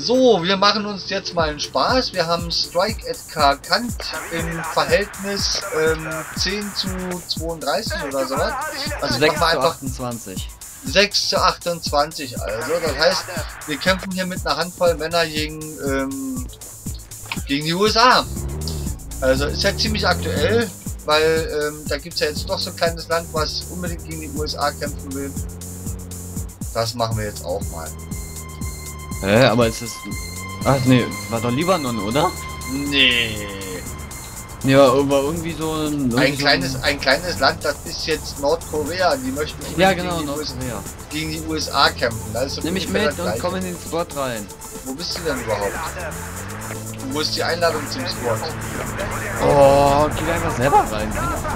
So, wir machen uns jetzt mal einen Spaß. Wir haben Strike at Kant im Verhältnis 10 zu 32 oder sowas. Also 6 machen wir zu einfach 28. 6 zu 28 also. Das heißt, wir kämpfen hier mit einer Handvoll Männer gegen die USA. Also ist ja ziemlich aktuell, weil da gibt es ja jetzt doch so ein kleines Land, was unbedingt gegen die USA kämpfen will. Das machen wir jetzt auch mal. Aber ist es... Ach nee, war doch Libanon, oder? Nee. Ja, aber irgendwie so ein... Ein kleines Land, das ist jetzt Nordkorea. Die möchten Ja genau, Nordkorea gegen die USA kämpfen. Das ist so nimm mich mit und komm in den Squad rein. Wo bist du denn überhaupt? Wo ist die Einladung zum Squad? Oh, geh da einfach selber rein.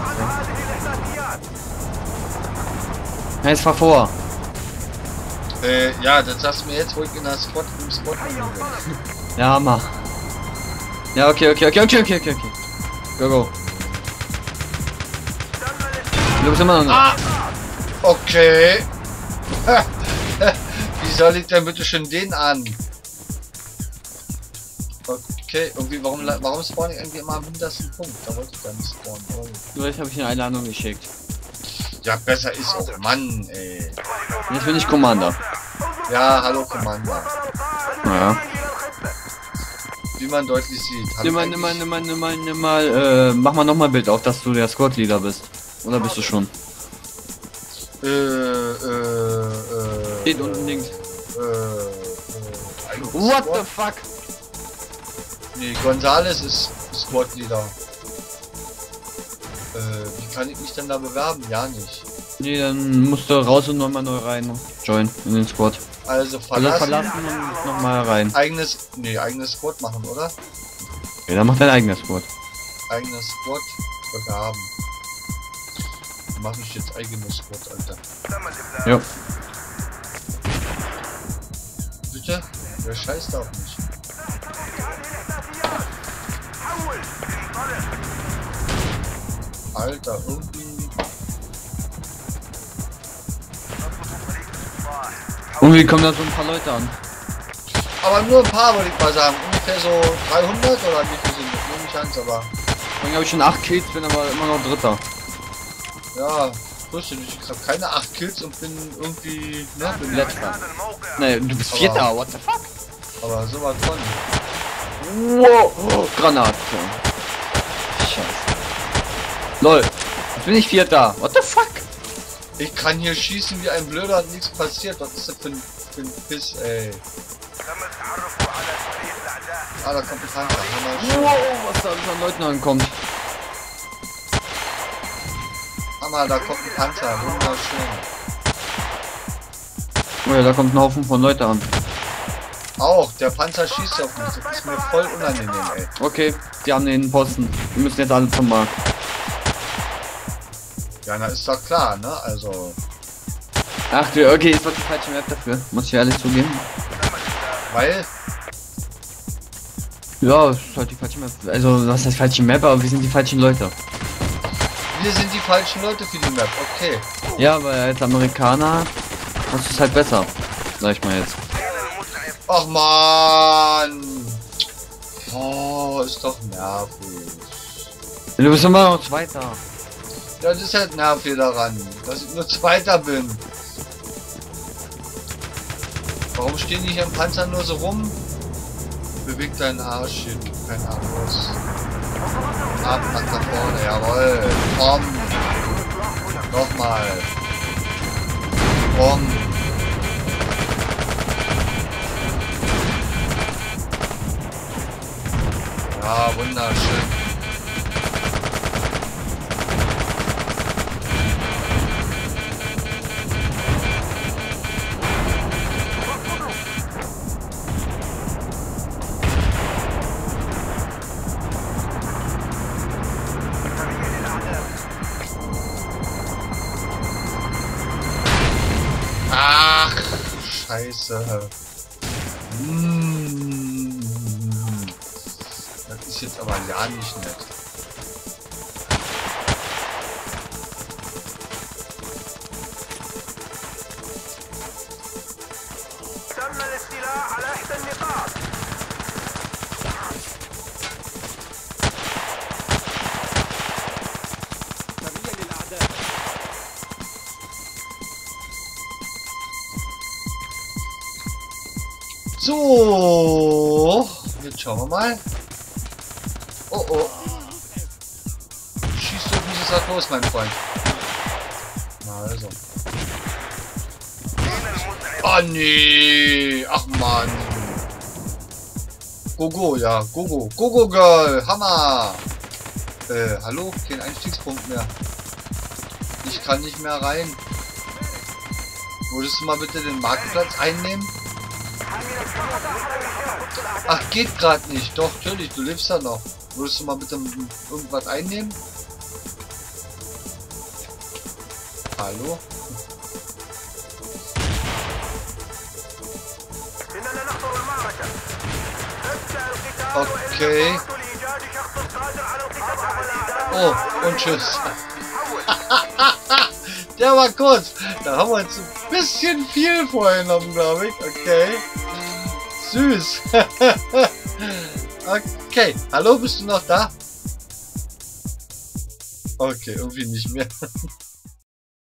Ja, jetzt fahr vor. Ja, das sagst du mir jetzt, wo ich in der im Squad bin. Ja, mach. Ja, okay. Go. Du bist immer noch... Ah! Okay. Wie soll ich denn bitte schon den an? Okay, irgendwie, warum spawn ich irgendwie immer am hintersten Punkt? Da wollte ich gar nicht spawnen. Oh. Vielleicht habe ich eine Einladung geschickt. Ja, besser ist auch, Mann, ey. Jetzt bin ich Commander. Ja, hallo Commander. Naja. Wie man deutlich sieht. Nimm mal, mach mal nochmal Bild auf, dass du der Squad-Leader bist. Oder bist du schon? Steht unten links. What the fuck? Nee, Gonzales ist Squad-Leader. Wie kann ich mich denn da bewerben? Ja, nicht. Nee, dann musst du raus und nochmal neu rein. Join in den Squad. Also verlassen und nochmal rein. Eigenes Squad machen, oder? Ja, dann mach dein eigenes Squad. Eigenes Squad bewerben. Mache ich jetzt eigenes Squad, Alter. Ja. Bitte? Wer scheißt auf mich? Alter, irgendwie... Irgendwie kommen da so ein paar Leute an. Aber nur ein paar, würde ich mal sagen. Ungefähr so 300 oder wie viel sind das? Nur nicht ganz, aber... Dann habe ich schon 8 Kills, bin aber immer noch Dritter. Ja, wusste nicht. Ich habe keine 8 Kills und bin irgendwie... Ne, bin Letzter. Nee, du bist Vierter, what the fuck? Aber sowas von. Wow, oh, Granate. Scheiße. LOL, jetzt bin ich Vierter, what the fuck? Ich kann hier schießen wie ein Blöder und nichts passiert. Was ist das für ein Piss, ey? Ah, da kommt ein Panzer. Wow, was da an Leuten ankommt. Hammer, da kommt ein Panzer. Wunderschön. Oh ja, da kommt ein Haufen von Leuten an. Auch, der Panzer schießt auf mich. Das ist mir voll unangenehm, ey. Okay, die haben den Posten. Wir müssen jetzt alle zum Markt. Ja, na ist doch klar, ne? Also... Ach du, okay, ist doch die falsche Map dafür. Muss ich ehrlich zugeben. Weil... Ja, ist halt die falsche Map. Also, was heißt falsche Map, aber wir sind die falschen Leute. Wir sind die falschen Leute für die Map, okay. Ja, aber als Amerikaner hast du es halt besser. Sag ich mal jetzt. Ach man. Oh, ist doch nervig. Du bist immer noch Zweiter. Ja, das ist halt nervig daran, dass ich nur Zweiter bin. Warum stehen die hier im Panzer nur so rum? Beweg deinen Arsch hier, kein Arsch. Ab nach vorne, jawohl. Komm. Nochmal. Komm. Ja, wunderschön. Ach, Scheiße. Das ist jetzt aber ja nicht nett. تم الاستيلاء على إحدى النقاط. So, jetzt schauen wir mal. Oh oh. Schießt doch diese Sache los, mein Freund. Na also. Oh nee. Ach man. Gogo, ja. Gogo. Gogo Girl. Hammer. Hallo? Kein Einstiegspunkt mehr. Ich kann nicht mehr rein. Würdest du mal bitte den Marktplatz einnehmen? Ach, geht gerade nicht. Doch, natürlich, du lebst ja noch. Würdest du mal bitte irgendwas einnehmen? Hallo? Okay. Oh, und tschüss. Der war kurz. Da haben wir jetzt ein bisschen viel vorgenommen, glaube ich. Okay. Süß. Okay. Hallo, bist du noch da? Okay, irgendwie nicht mehr.